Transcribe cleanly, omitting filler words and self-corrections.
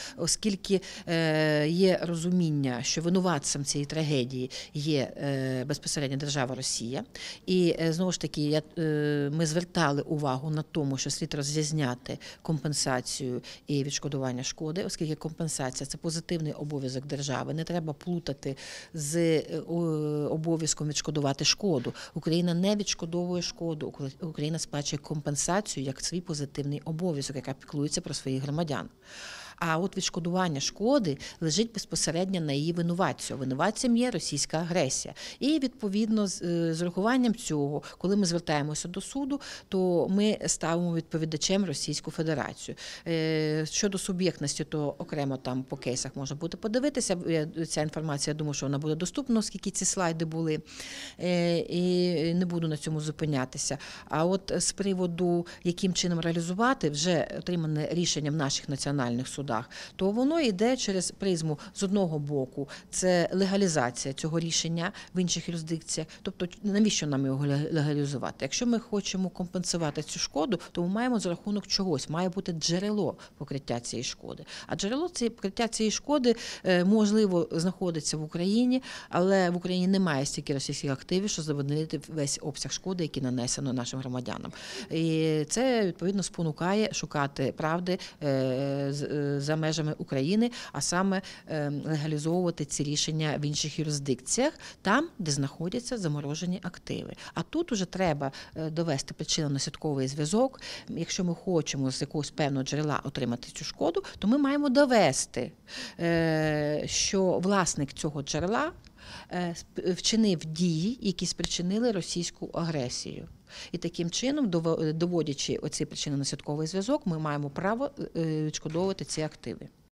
оскільки є розуміння, що винуватцем цієї трагедії є безпосередньо держава Росія, і знову ж таки ми звертали увагу на тому, що слід розрізняти компенсацію і відшкодування шкоди, оскільки компенсація – це позитивний обов'язок держави, не треба плутати з обов'язком відшкодувати шкоду. Україна не відшкодовує шкоду, Україна сплачує компенсацію як свій позитивний обов'язок, яка піклується про своїх громадян. А от відшкодування шкоди лежить безпосередньо на її винуватцю. Винуватцем є російська агресія. І, відповідно, з урахуванням цього, коли ми звертаємося до суду, то ми ставимо відповідачем Російську Федерацію. Щодо суб'єктності, то окремо там по кейсах можна буде подивитися. Ця інформація, я думаю, що вона буде доступна, оскільки ці слайди були. І не буду на цьому зупинятися. А от з приводу, яким чином реалізувати вже отримане рішення в наших національних судах, то воно йде через призму, з одного боку, це легалізація цього рішення в інших юрисдикціях. Тобто, навіщо нам його легалізувати? Якщо ми хочемо компенсувати цю шкоду, то ми маємо за рахунок чогось, має бути джерело покриття цієї шкоди. А джерело покриття цієї шкоди, можливо, знаходиться в Україні, але в Україні немає стільки російських активів, що задовольнити весь обсяг шкоди, який нанесено нашим громадянам. І це, відповідно, спонукає шукати правди за межами України, а саме легалізовувати ці рішення в інших юрисдикціях, там, де знаходяться заморожені активи. А тут уже треба довести причинно-наслідковий зв'язок. Якщо ми хочемо з якогось певного джерела отримати цю шкоду, то ми маємо довести, що власник цього джерела вчинив дії, які спричинили російську агресію. І таким чином, доводячи оцей причинно-наслідковий зв'язок, ми маємо право відшкодовувати ці активи.